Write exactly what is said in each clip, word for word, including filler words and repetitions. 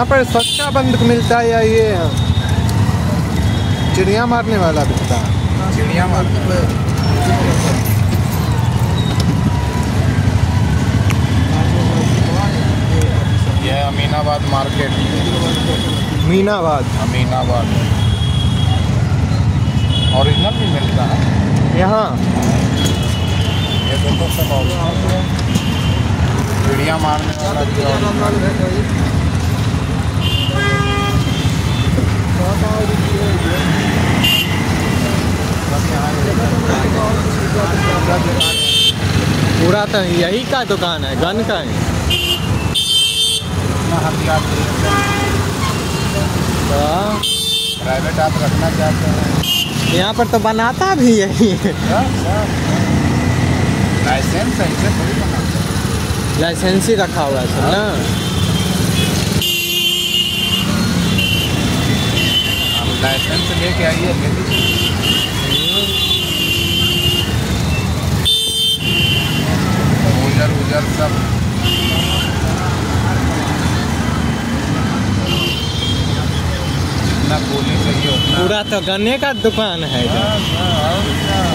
यहाँ पर सच्चा बंदूक मिलता है या ये चिड़िया मारने वाला बिकता है? चिड़िया मारने। ये अमीनाबाद मार्केट। मीनाबाद। अमीनाबाद ओरिजिनल भी मिलता है यहाँ। ये देखो सब चिड़िया मारने वाला भी। पूरा तो यही का दुकान है, गन का है। हथियार प्राइवेट आप रखना चाहते हैं? यहाँ पर तो बनाता भी यही है। लाइसेंस ऐसे थोड़ी बनाते हैं। लाइसेंस ही रखा हुआ है सर ना। आप लाइसेंस लेके आइए, ले लीजिए। उजर उजर सब जितना गोली चाहिए उतना। पूरा तो गन्ने का दुकान है इधर।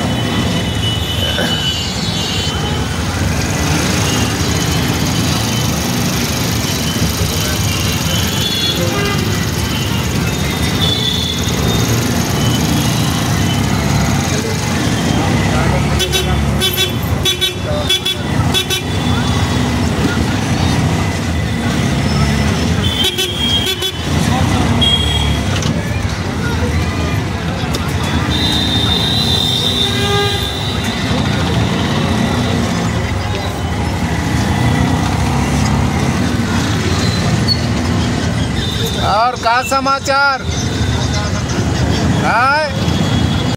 और क्या समाचार है?